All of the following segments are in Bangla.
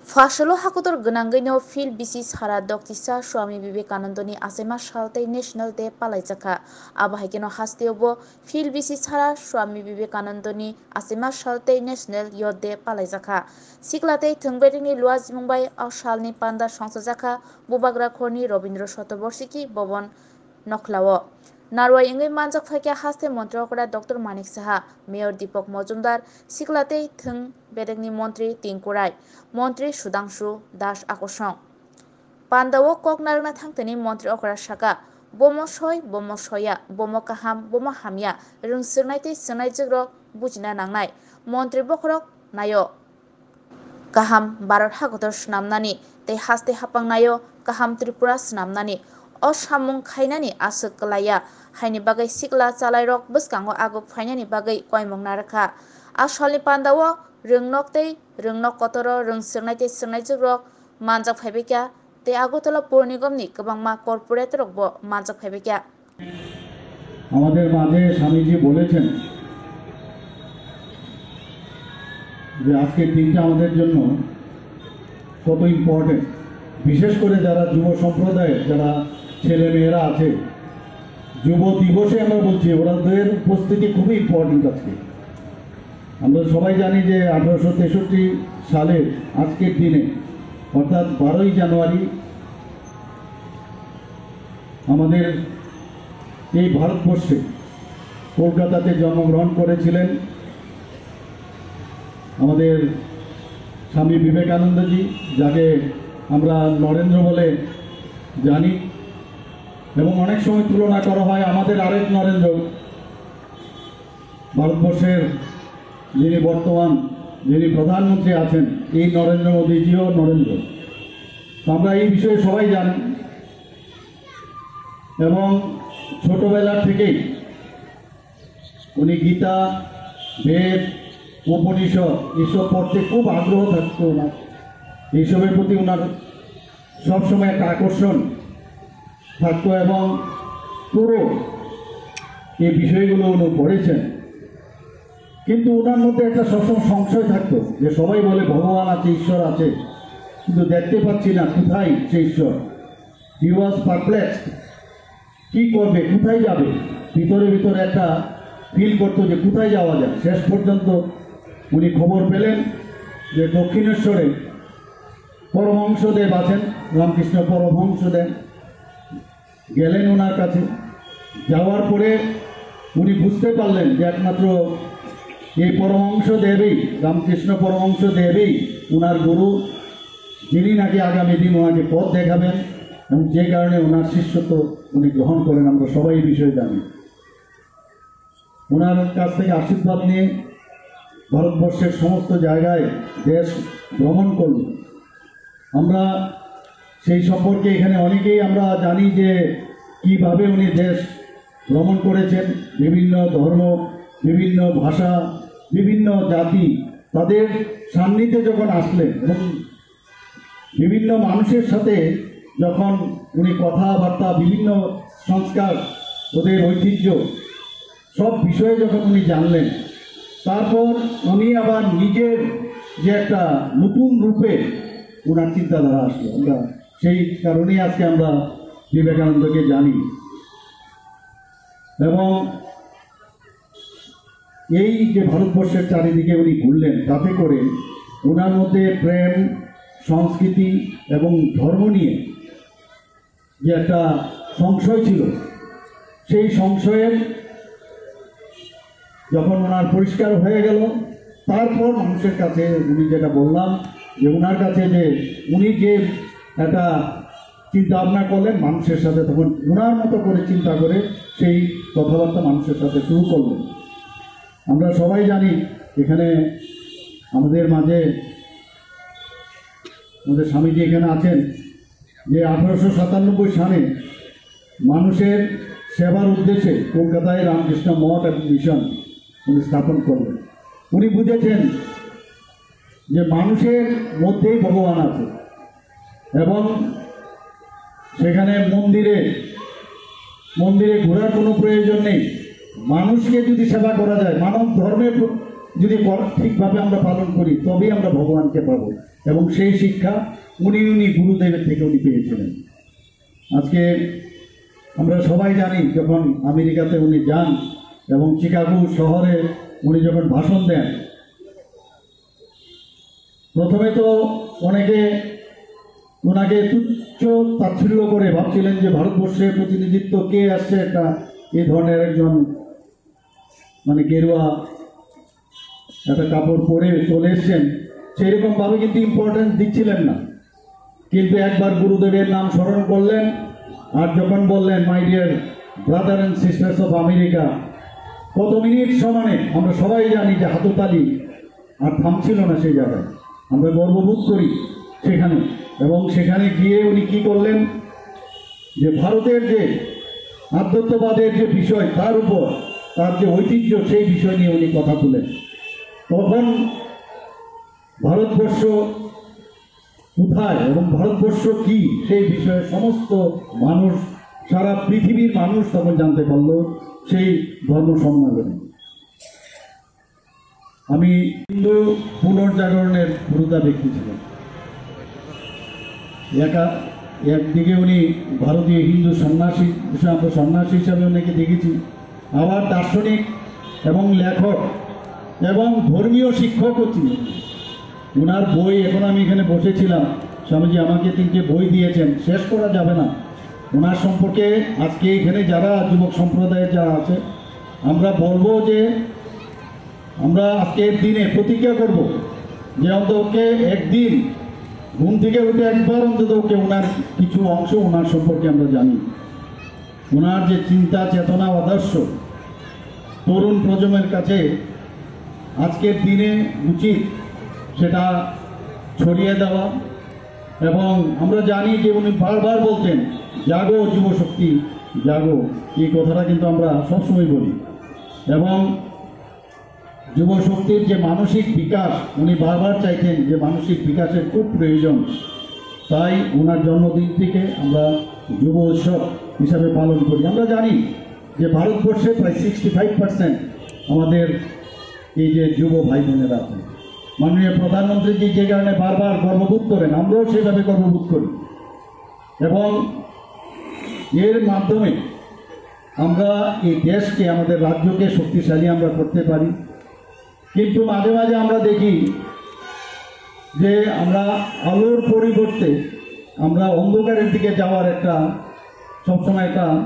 Fasalo hakutor gonanggaino fil bisi sara doktisa Swami Vivekanandoni asema saltai National Day palaijaka abahikeno hastiobo fil bisi sara Swami Vivekanandoni asema saltai National Youth Day palaijaka siklate thungberingni luaz mumbai salni panda songsajaka bubagra khorni Robindra Shatoborshiki Bhavan Nokhlawo Narwai ingui manjak phaikya haste montrokra Dr. Manik Saha Mayor Deepak Majumdar siklate thung bedengni Montri Tingkurai Montri Sudangshu Das Akosong Pandawo Koknarna Thangtani Montri Okra Shaka Bomo Soy Bomo Soya Bomo Kaham Bomo Hamya Rungsirnaite Sinaijigro Bujina Nangnai Montri Bokrok Nayo Kaham Bharat Hagotor Snamnani Te Haste Hapang Nayo Kaham Tripura Snamnani O samung khainani asuk kalaya haini bagai sikla chalairok buskango agu phainani bagai koimong narakha asalni pandawo ringnok tei ringnok kotoro rungsirnai tei sirnaijugrok manjak phaibekya tei agutala purnigomni kwbangma corporate rok bo manjak phaibekya আমাদের মাঝে স্বামীজি বলেছেন যে আজকের দিনটা আমাদের জন্য কত ইম্পর্টেন্ট বিশেষ করে যারা যুব সম্প্রদায়ের যারা ছেলে মেয়েরা আছে যুব দিবসে আমরা বলছি ওদের উপস্থিতি খুবই ইম্পর্টেন্ট আজকে আমরা সবাই জানি যে 1863 সালের আজকের দিনে অর্থাৎ 12ই জানুয়ারি আমাদের এই ভারতবর্ষে কলকাতাতে জন্মগ্রহণ করেছিলেন আমাদের স্বামী বিবেকানন্দজি যাকে আমরা নরেন্দ্র বলে জানি এবং অনেক সময় তুলনা করা হয় আমাদের আরেক নরেন্দ্র ভারতবর্ষের যিনি বর্তমান যিনি প্রধানমন্ত্রী আছেন এই নরেন্দ্র মোদীজিও নরেন্দ্র আমরা এই বিষয়ে সবাই জানি এবং ছোটবেলা থেকেই উনি গীতা বেদ উপনিষদ এসব পড়তে খুব আগ্রহ থাকতো ওনার এইসবের প্রতি ওনার সবসময় একটা আকর্ষণ থাকতো এবং পুরো এই বিষয়গুলো উনি পড়েছেন কিন্তু ওনার মধ্যে একটা সবসময় সংশয় থাকতো যে সবাই বলে ভগবান আছে ঈশ্বর আছে কিন্তু দেখতে পাচ্ছি না কোথায় সে ঈশ্বর হি ওয়াজ পারপ্লেক্সড কী করবে কোথায় যাবে ভিতরে ভিতরে একটা ফিল করতো যে কোথায় যাওয়া যায় শেষ পর্যন্ত উনি খবর পেলেন যে দক্ষিণেশ্বরে পরমহংসদেব আছেন রামকৃষ্ণ পরমহংসদেব গেলেন ওনার কাছে যাওয়ার পরে উনি বুঝতে পারলেন যে একমাত্র এই পরমহংসদেবই রামকৃষ্ণ পরমহংসদেবই ওনার গুরু যিনি নাকি আগামী দিন ওনাকে পথ দেখাবেন এবং যে কারণে ওনার শিষ্যত্ব উনি গ্রহণ করেন আমরা সবাই এই বিষয়ে জানি ওনার কাছ থেকে আশীর্বাদ নিয়ে ভারতবর্ষের সমস্ত জায়গায় দেশ ভ্রমণ করল আমরা সেই সম্পর্কে এখানে অনেকেই আমরা জানি যে কিভাবে উনি দেশ ভ্রমণ করেছেন বিভিন্ন ধর্ম বিভিন্ন ভাষা বিভিন্ন জাতি তাদের সান্নিধ্যে যখন আসলেন এবং বিভিন্ন মানুষের সাথে যখন উনি কথাবার্তা বিভিন্ন সংস্কার ওদের ঐতিহ্য সব বিষয়ে যখন উনি জানলেন তারপর উনি আবার নিজের যে একটা নতুন রূপে ওনার চিন্তাধারা আসলো আমরা সেই কারণেই আজকে আমরা বিবেকানন্দকে জানি এবং এই যে ভারতবর্ষের চারিদিকে উনি ঘুরলেন তাতে করে ওনার মধ্যে প্রেম সংস্কৃতি এবং ধর্ম নিয়ে যে একটা সংশয় ছিল সেই সংশয়ের যখন ওনার পরিষ্কার হয়ে গেল তারপর মানুষের কাছে উনি যেটা বললাম যে ওনার কাছে যে উনি যে একটা চিন্তা ভাবনা করলেন মানুষের সাথে তখন ওনার মতো করে চিন্তা করে সেই কথাবার্তা মানুষের সাথে শুরু করলেন আমরা সবাই জানি এখানে আমাদের মাঝে আমাদের স্বামীজি এখানে আছেন যে 1897 সালে মানুষের সেবার উদ্দেশ্যে কলকাতায় রামকৃষ্ণ মঠ এবং মিশন উনি স্থাপন করলেন উনি বুঝেছেন যে মানুষের মধ্যেই ভগবান আছে এবং সেখানে মন্দিরে ঘোরার কোনো প্রয়োজন নেই মানুষকে যদি সেবা করা যায় মানব ধর্মের যদি ঠিকভাবে আমরা পালন করি তবেই আমরা ভগবানকে পাব, এবং সেই শিক্ষা উনি গুরুদেবের থেকে উনি পেয়েছিলেন। আজকে আমরা সবাই জানি যখন আমেরিকাতে উনি যান এবং চিকাগো শহরে উনি যখন ভাষণ দেন, প্রথমে তো অনেকে ওনাকে তুচ্ছ তাচ্ছিল্য করে ভাবছিলেন যে ভারতবর্ষের প্রতিনিধিত্ব কে আসছে, একটা এই ধরনের একজন মানে গেরুয়া একটা কাপড় পরে চলে এসছেন, সেরকমভাবে কিন্তু ইম্পর্টেন্স দিচ্ছিলেন না। কিন্তু একবার গুরুদেবের নাম স্মরণ করলেন, আর যখন বললেন my dear brother and sisters of America, কত মিনিট সমানে আমরা সবাই জানি যে হাততালি আর থামছিল না সেই জায়গায়। আমরা গর্ববোধ করি সেখানে, এবং সেখানে গিয়ে উনি কী করলেন যে ভারতের যে আধ্যাত্মবাদের যে বিষয় তার উপর তার যে ঐতিহ্য সেই বিষয় নিয়ে উনি কথা তুলেন। তখন ভারতবর্ষ কোথায় এবং ভারতবর্ষ কি সেই বিষয়ে সমস্ত মানুষ, সারা পৃথিবীর মানুষ তখন জানতে পারল সেই ধর্ম সম্মেলনে। আমি হিন্দু পুনর্জাগরণের পুরোটা ব্যক্তি ছিলেন। একদিকে উনি ভারতীয় হিন্দু সন্ন্যাসী, আমরা সন্ন্যাসী হিসাবে ওনাকে দেখেছি, আবার দার্শনিক এবং লেখক এবং ধর্মীয় শিক্ষকও ছিলেন। ওনার বই, এখন আমি এখানে বসেছিলাম, স্বামীজি আমাকে 3টে বই দিয়েছেন, শেষ করা যাবে না। ওনার সম্পর্কে আজকে এখানে যারা যুবক সম্প্রদায়ের যারা আছে, আমরা বলবো যে আমরা আজকের দিনে প্রতিজ্ঞা করব যে অন্ততকে একদিন ঘুম থেকে উঠে একবার অন্ততকে ওনার কিছু অংশ ওনার সম্পর্কে আমরা জানি। ওনার যে চিন্তা চেতনা আদর্শ তরুণ প্রজন্মের কাছে আজকের দিনে উচিত সেটা ছড়িয়ে দেওয়া। এবং আমরা জানি যে উনি বারবার বলতেন জাগো যুবশক্তি জাগো, এই কথাটা কিন্তু আমরা সবসময় বলি। এবং যুবশক্তির যে মানসিক বিকাশ উনি বারবার চাইতেন যে মানসিক বিকাশের খুব প্রয়োজন, তাই ওনার জন্মদিন থেকে আমরা যুব উৎসব হিসাবে পালন করি। আমরা জানি যে ভারতবর্ষে প্রায় 65% আমাদের এই যে যুব ভাই বোনেরা আছেন। মাননীয় প্রধানমন্ত্রী যে কারণে বারবার গর্ববোধ করেন, আমরাও সেভাবে গর্ববোধ করি, এবং এর মাধ্যমে আমরা এই দেশকে, আমাদের রাজ্যকে শক্তিশালী আমরা করতে পারি। কিন্তু মাঝে মাঝে আমরা দেখি যে আমরা আলোর পরিবর্তে আমরা অন্ধকারের দিকে যাওয়ার একটা সবসময়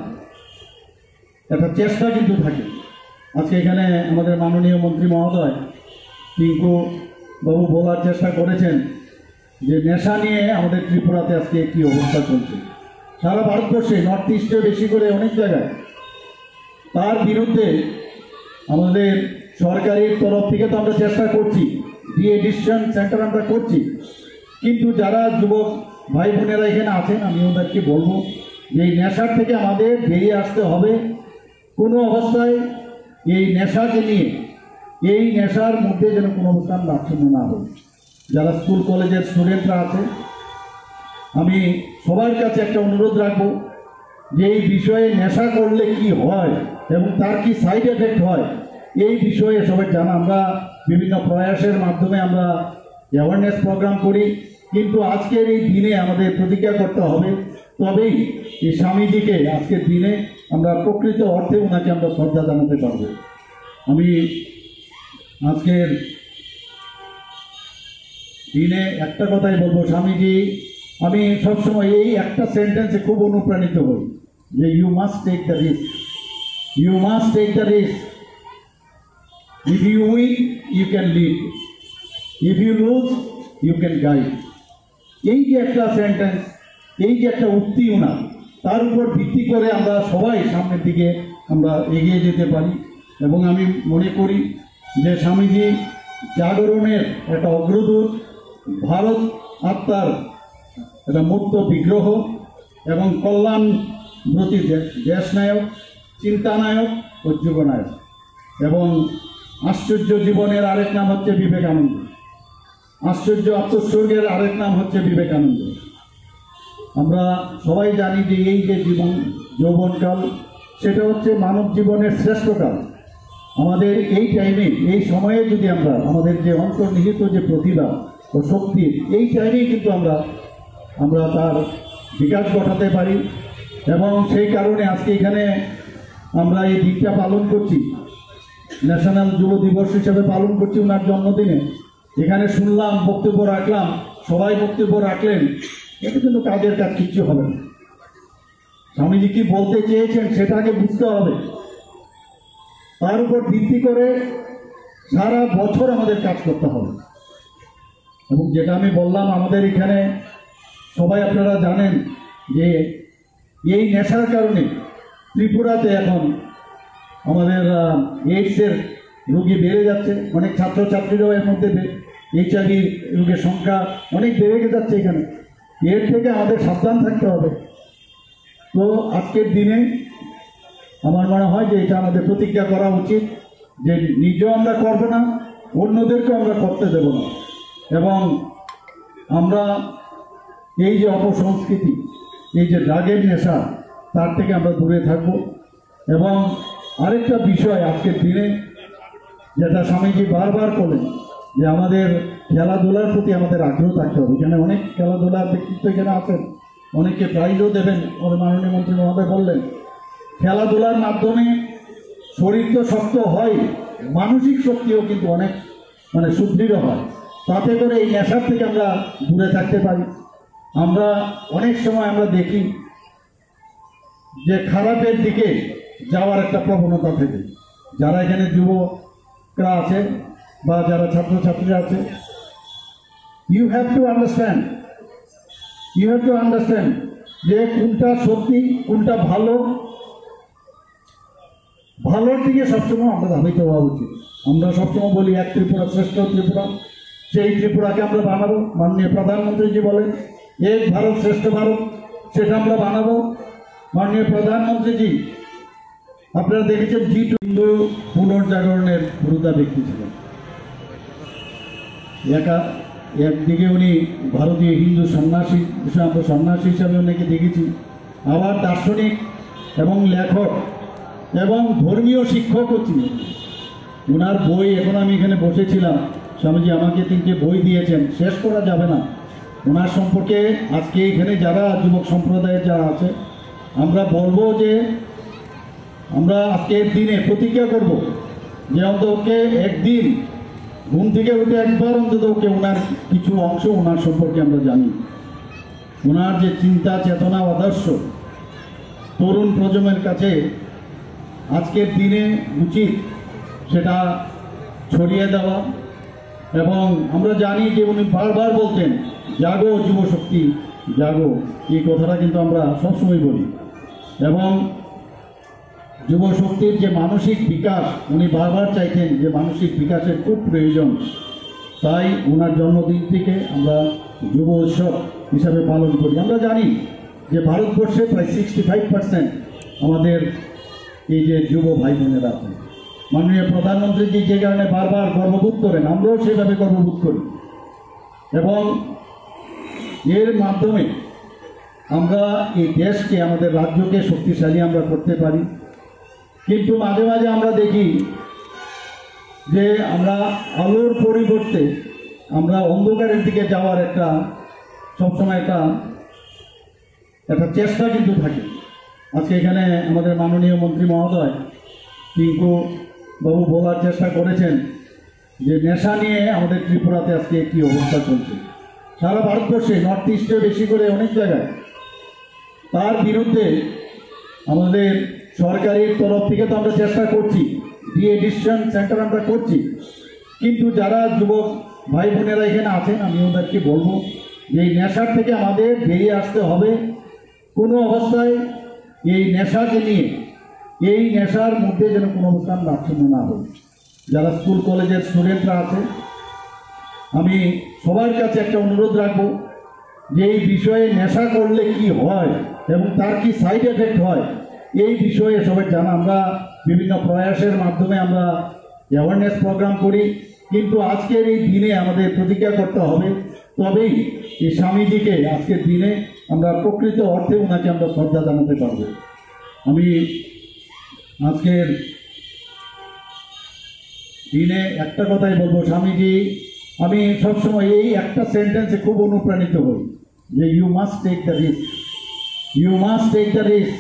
একটা চেষ্টা কিন্তু থাকে। আজকে এখানে আমাদের মাননীয় মন্ত্রী মহোদয় টিঙ্কু বাবু বলার চেষ্টা করেছেন যে নেশা নিয়ে আমাদের ত্রিপুরাতে আজকে কী অবস্থা চলছে, সারা ভারতবর্ষে, নর্থ ইস্টে বেশি করে অনেক জায়গায়। তার বিরুদ্ধে আমাদের সরকারের তরফ থেকে তো আমরা চেষ্টা করছি, ডিএডিকশন সেন্টার আমরা করছি, কিন্তু যারা যুবক ভাই বোনেরা এখানে আছেন আমি ওদেরকে বলবো যে এই নেশার থেকে আমাদের বেরিয়ে আসতে হবে। কোনো অবস্থায় এই নেশাকে নিয়ে, এই নেশার মধ্যে যেন কোনো অবস্থান লাভক্ষণ্য না হয়। যারা স্কুল কলেজের স্টুডেন্টরা আছে, আমি সবার কাছে একটা অনুরোধ রাখবো যে এই বিষয়ে নেশা করলে কি হয় এবং তার কি সাইড এফেক্ট হয়, এই বিষয়ে সবাই জানা। আমরা বিভিন্ন প্রয়াসের মাধ্যমে আমরা অ্যাওয়ারনেস প্রোগ্রাম করি, কিন্তু আজকের এই দিনে আমাদের প্রতিজ্ঞা করতে হবে, তবেই এই স্বামীজিকে আজকের দিনে আমরা প্রকৃত অর্থে ওনাকে আমরা শ্রদ্ধা জানাতে পারব। আমি আজকের দিনে একটা কথাই বলবো, স্বামীজি, আমি সবসময় এই একটা সেন্টেন্সে খুব অনুপ্রাণিত হই যে you must take the risk, you must take the risk, if you win you can lead, if you lose you can guide. এই যে একটা সেন্টেন্স, এই যে একটা উক্তি ওনার, তার উপর ভিত্তি করে আমরা সবাই সামনের দিকে আমরা এগিয়ে যেতে পারি। এবং আমি মনে করি যে স্বামীজি জাগরণের একটা অগ্রদূত, ভারত আত্মার একটা মূর্ত বিগ্রহ এবং কল্যাণব্রতী দেশনায়ক, চিন্তানায়ক ও যুগনায়ক। এবং আশ্চর্য জীবনের আরেক নাম হচ্ছে বিবেকানন্দ, আশ্চর্য আত্মোৎসর্গের আরেক নাম হচ্ছে বিবেকানন্দ। আমরা সবাই জানি যে এই যে যৌবনকাল, সেটা হচ্ছে মানব জীবনের শ্রেষ্ঠ কাল। আমাদের এই টাইমে এই সময়ে যদি আমরা আমাদের যে অন্তর্নিহিত যে প্রতিভা ও শক্তি এই টাইমেই কিন্তু আমরা তার বিকাশ ঘটাতে পারি। এবং সেই কারণে আজকে এখানে আমরা এই দিনটা পালন করছি, ন্যাশনাল যুব দিবস হিসেবে পালন করছি ওনার জন্মদিনে। এখানে শুনলাম, বক্তব্য রাখলাম, সবাই বক্তব্য রাখলেন, এটা কিন্তু কাজের কাজ কিচ্ছু হবে না। স্বামীজি কি বলতে চেয়েছেন সেটাকে বুঝতে হবে, তার উপর ভিত্তি করে সারা বছর আমাদের কাজ করতে হবে। এবং যেটা আমি বললাম, আমাদের এখানে সবাই আপনারা জানেন যে এই নেশার কারণে ত্রিপুরাতে এখন আমাদের এইডসের রোগী বেড়ে যাচ্ছে। অনেক ছাত্রছাত্রীরাও এর মধ্যে HIV রোগের সংখ্যা অনেক বেড়ে যাচ্ছে এখানে। এর থেকে আমাদের সাবধান থাকতে হবে। তো আজকের দিনে আমার মনে হয় যে এটা আমাদের প্রতিজ্ঞা করা উচিত যে নিজেও আমরা করবো না, অন্যদেরকেও আমরা করতে দেব না। এবং আমরা এই যে অপসংস্কৃতি, এই যে ড্রাগের নেশা, তার থেকে আমরা দূরে থাকব। এবং আরেকটা বিষয় আজকের দিনে যেটা স্বামীজি বারবার বলেন যে আমাদের খেলাধুলার প্রতি আমাদের আগ্রহ থাকতে হবে। এখানে অনেক খেলাধুলার ব্যক্তিত্ব এখানে আছেন, অনেকে প্রাইজও দেবেন। আমাদের মাননীয় মন্ত্রী মহোদয় বললেন খেলাধুলার মাধ্যমে শরীর তো শক্ত হয়, মানসিক শক্তিও কিন্তু অনেক সুদৃঢ় হয়। তাতে করে এই নেশার থেকে আমরা দূরে থাকতে পারি। আমরা অনেক সময় আমরা দেখি যে খারাপের দিকে যাওয়ার একটা প্রবণতা থেকে, যারা এখানে যুবকরা আছে বা যারা ছাত্রছাত্রীরা আছে, ইউ হ্যাভ টু আন্ডারস্ট্যান্ড যে কোনটা সত্যি, কোনটা ভালো। ভালোর দিকে সবসময় আমরা ধাবিত হওয়া উচিত। আমরা সবসময় বলি এক ত্রিপুরা শ্রেষ্ঠ ত্রিপুরা, সেই ত্রিপুরাকে আমরা বানাবো। মাননীয় প্রধানমন্ত্রীজি বলেন এক ভারত শ্রেষ্ঠ ভারত, সেটা আমরা বানাবো। মাননীয় প্রধানমন্ত্রীজি আপনারা দেখেছেন হিন্দু পুনর্জাগরণের পুরোটা ব্যক্তি ছিলেন। একদিকে উনি ভারতীয় হিন্দু সন্ন্যাসী, আমরা সন্ন্যাসী হিসাবে অনেকে দেখেছি, আবার দার্শনিক এবং লেখক এবং ধর্মীয় শিক্ষকও ছিলেন। ওনার বই, এখন আমি এখানে বসেছিলাম, স্বামীজি আমাকে 3টে বই দিয়েছেন, শেষ করা যাবে না। ওনার সম্পর্কে আজকে এখানে যারা যুবক সম্প্রদায়ের যারা আছে, আমরা বলবো যে আমরা আজকের দিনে প্রতিজ্ঞা করব যে অন্ততকে একদিন ঘুম থেকে উঠে একবার অন্তত ওকে ওনার কিছু অংশ ওনার সম্পর্কে আমরা জানি। ওনার যে চিন্তা চেতনা আদর্শ তরুণ প্রজন্মের কাছে আজকের দিনে উচিত সেটা ছড়িয়ে দেওয়া। এবং আমরা জানি যে উনি বারবার বলতেন জাগো যুবশক্তি জাগো, এই কথাটা কিন্তু আমরা সবসময় বলি। এবং যুবশক্তির যে মানসিক বিকাশ, উনি বারবার চাইতেন যে মানসিক বিকাশের খুব প্রয়োজন। তাই ওনার জন্মদিন থেকে আমরা যুব উৎসব হিসাবে পালন করি। আমরা জানি যে ভারতবর্ষে প্রায় 65% আমাদের এই যে যুব ভাই বোনেরা আছেন। মাননীয় প্রধানমন্ত্রীজি যে কারণে বারবার গর্ববোধ করেন, আমরাও সেভাবে গর্ববোধ করি। এবং এর মাধ্যমে আমরা এই দেশকে, আমাদের রাজ্যকে শক্তিশালী আমরা করতে পারি। কিন্তু মাঝে মাঝে আমরা দেখি যে আমরা আলোর পরিবর্তে আমরা অন্ধকারের দিকে যাওয়ার একটা সবসময় একটা চেষ্টা কিন্তু থাকে। আজকে এখানে আমাদের মাননীয় মন্ত্রী মহোদয় টিঙ্কু বাবু বলার চেষ্টা করেছেন যে নেশা নিয়ে আমাদের ত্রিপুরাতে আজকে কী অবস্থা চলছে, সারা ভারতবর্ষে, নর্থ ইস্টে বেশি করে অনেক জায়গায়। তার বিরুদ্ধে আমাদের সরকারের তরফ থেকে তো আমরা চেষ্টা করছি, ডিএডিকশন সেন্টার আমরা করছি। কিন্তু যারা যুবক ভাই বোনেরা এখানে আছেন, আমি ওদেরকে বলবো যে এই নেশার থেকে আমাদের বেরিয়ে আসতে হবে। কোনো অবস্থায় এই নেশাকে নিয়ে, এই নেশার মধ্যে যেন কোনো অবস্থান রাখছন্ন না হয়। যারা স্কুল কলেজের স্টুডেন্টরা আছে, আমি সবার কাছে একটা অনুরোধ রাখবো যে এই বিষয়ে নেশা করলে কি হয় এবং তার কি সাইড এফেক্ট হয়, এই বিষয়ে সবাই জানা। আমরা বিভিন্ন প্রয়াসের মাধ্যমে আমরা অ্যাওয়ারনেস প্রোগ্রাম করি, কিন্তু আজকের এই দিনে আমাদের প্রতিজ্ঞা করতে হবে, তবেই এই স্বামীজিকে আজকের দিনে আমরা প্রকৃত অর্থে ওনাকে আমরা শ্রদ্ধা জানাতে পারব। আমি আজকের দিনে একটা কথাই বলবো, স্বামীজি, আমি সবসময় এই একটা সেন্টেন্সে খুব অনুপ্রাণিত হই যে you must take the risk, you must take the risk,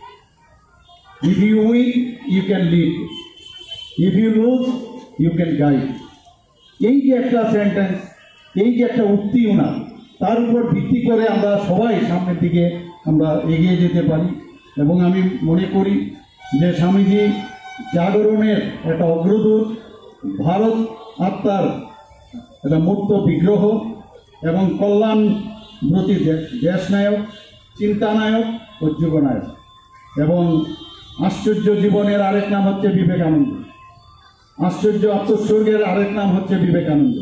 if you win you can lead, if you lose you can guide. এই যে একটা সেন্টেন্স, এই যে একটা উক্তি ওনার, তার উপর ভিত্তি করে আমরা সবাই সামনের দিকে আমরা এগিয়ে যেতে পারি। এবং আমি মনে করি যে স্বামীজি জাগরণের একটা অগ্রদূত, ভারত আত্মার একটা মূর্ত বিগ্রহ এবং কল্যাণব্রতী দেশনায়ক, চিন্তানায়ক ও যুগনায়ক। এবং আশ্চর্য জীবনের আরেক নাম হচ্ছে বিবেকানন্দ, আশ্চর্য আত্মোৎসর্গের আরেক নাম হচ্ছে বিবেকানন্দ।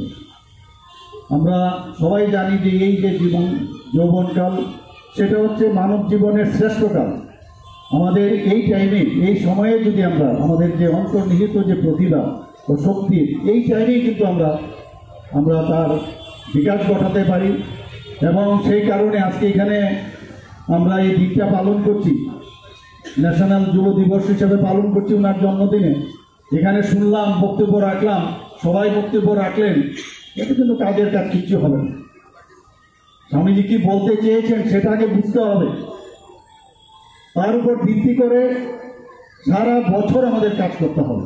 আমরা সবাই জানি যে এই যে যৌবনকাল, সেটা হচ্ছে মানব জীবনের শ্রেষ্ঠকাল। আমাদের এই টাইমে, এই সময়ে যদি আমরা আমাদের যে অন্তর্নিহিত যে প্রতিভা ও শক্তি, এই টাইমেই কিন্তু আমরা তার বিকাশ ঘটাতে পারি। এবং সেই কারণে আজকে এখানে আমরা এই দিনটা পালন করছি, ন্যাশনাল যুব দিবস হিসেবে পালন করছি ওনার জন্মদিনে। এখানে শুনলাম, বক্তব্য রাখলাম, সবাই বক্তব্য রাখলেন, এটা কিন্তু কাজের কাজ কিছু হবে না। স্বামীজি কি বলতে চেয়েছেন সেটাকে বুঝতে হবে, তার উপর ভিত্তি করে সারা বছর আমাদের কাজ করতে হবে।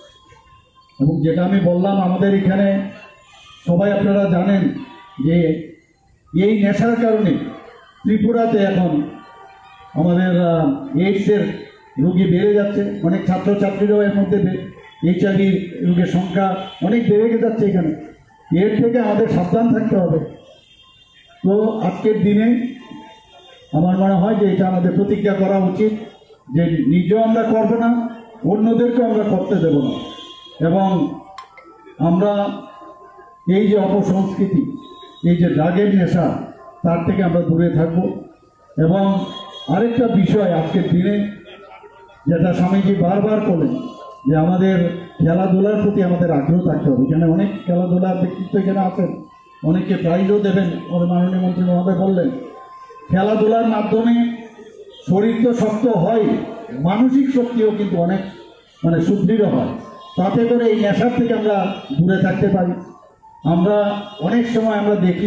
এবং যেটা আমি বললাম, আমাদের এখানে সবাই আপনারা জানেন যে এই নেশার কারণে ত্রিপুরাতে এখন আমাদের এইডসের রোগী বেড়ে যাচ্ছে। অনেক ছাত্রছাত্রীরাও এর মধ্যে HIV রোগের সংখ্যা অনেক বেড়ে যাচ্ছে এখানে। এর থেকে আমাদের সাবধান থাকতে হবে। তো আজকের দিনে আমার মনে হয় যে এটা আমাদের প্রতিজ্ঞা করা উচিত যে নিজেও আমরা করব না, অন্যদেরকেও আমরা করতে দেব না। এবং আমরা এই যে অপসংস্কৃতি, এই যে ড্রাগের নেশা, তার থেকে আমরা দূরে থাকব। এবং আরেকটা বিষয় আজকের দিনে যেটা স্বামীজি বারবার বলেন যে আমাদের খেলাধুলার প্রতি আমাদের আগ্রহ থাকতে হবে। এখানে অনেক খেলাধুলার ব্যক্তিত্ব এখানে আছেন, অনেকে প্রাইজও দেবেন, আমাদের মাননীয় মন্ত্রী মহোদয় বললেন। খেলাধুলার মাধ্যমে শরীর তো শক্ত হয়, মানসিক শক্তিও কিন্তু অনেক সুদৃঢ় হয়। তাতে করে এই নেশার থেকে আমরা দূরে থাকতে পারি। আমরা অনেক সময় আমরা দেখি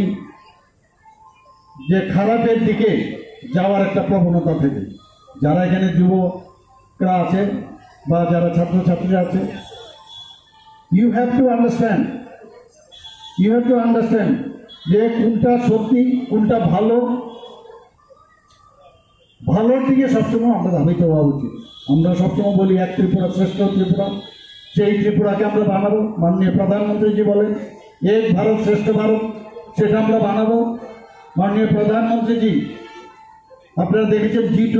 যে খারাপের দিকে যাওয়ার একটা প্রবণতা থেকে, যারা এখানে যুবকরা আছে বা যারা ছাত্রছাত্রীরা আছে, ইউ হ্যাভ টু আন্ডারস্ট্যান্ড যে কোনটা সত্যি, কোনটা ভালো। ভালোর দিকে সবসময় আমরা ধাবিত হওয়া উচিত। আমরা সবসময় বলি এক ত্রিপুরা শ্রেষ্ঠ ত্রিপুরা, সেই ত্রিপুরাকে আমরা বানাবো। মাননীয় প্রধানমন্ত্রীজি বলেন এক ভারত শ্রেষ্ঠ ভারত, সেটা আমরা বানাবো। মাননীয় প্রধানমন্ত্রীজি, আপনারা দেখেছেন G20